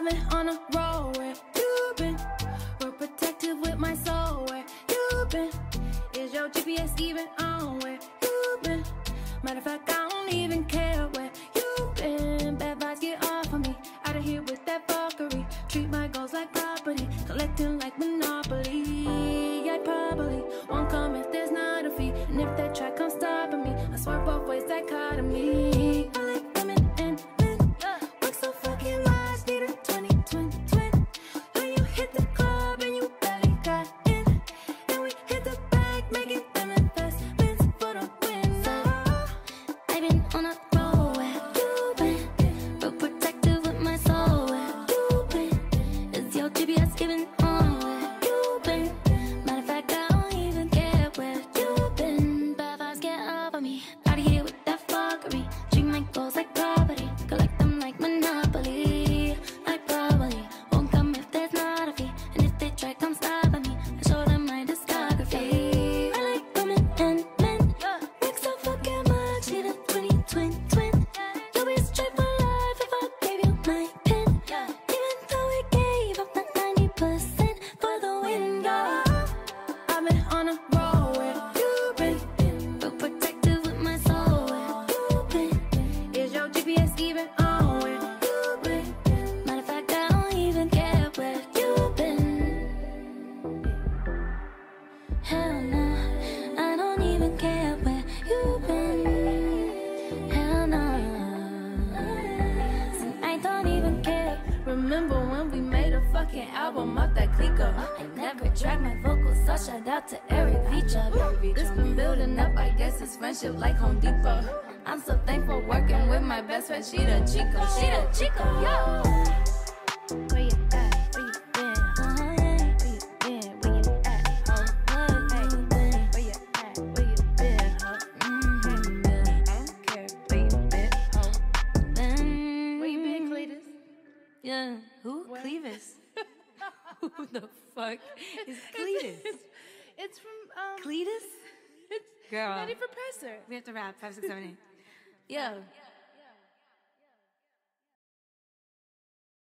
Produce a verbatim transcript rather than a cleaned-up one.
been on a roll where you been. We're protective with my soul where you been. Is your G P S even on where you been? Matter of fact, I don't even care where you been. Bad vibes get off of me. Out of here with that fuckery. Treat my goals like property. Collecting like Monopoly. I probably won't come if there's not a fee. And if that track comes stopping me, I swear both ways dichotomy. I like women and men. Work so fucking much, need a twenty, twenty, twenty. When you hit the club and you barely got in. And we hit the bag, making them investments for the win. So, I've been on a roll where you been. Real protective with my soul where you been. Is your G P S giving on where you been? Matter of fact, I don't even care where you been. Bad vibes get off of me. Out of here with that fuckery. Treat my goals like property. Collect them like Monopoly. I probably won't come if there's not a fee. And if they try come stopping me, I show them my discography. I like women and men. Make so fucking much, need a twenty, twenty, twenty. You'll be straight for life if I gave you my pin. Even though we gave up that ninety percent for the win, yeah. I've been on a roll where you been. Real protective with my soul where you been. Is your G P S even on where you been? Matter of fact, I don't even care where you been. Hell no, I don't even care where you been. Hell no, so I don't even care. Remember when we made a fucking album off that clicker? I never tracked my vocals, so shout out to Eric Vicha. This been building up, I guess it's friendship like Home Depot. I'm so thankful working with my best friend, she the Chico, she the Chico, yo. Where you at? Where you been? Uh-huh, yeah. Where you been? Where you at? Huh? Hey, where you at? Where you been? Huh? Mm-hmm. I don't care where you been. Huh? Been. Where you been, Cletus? Yeah. Who? What? Clevis. Who the fuck is Cletus? It's from um Cletus? it's Girl. Nutty Professor. We have to rap. Five, six, seven, eight. Yo.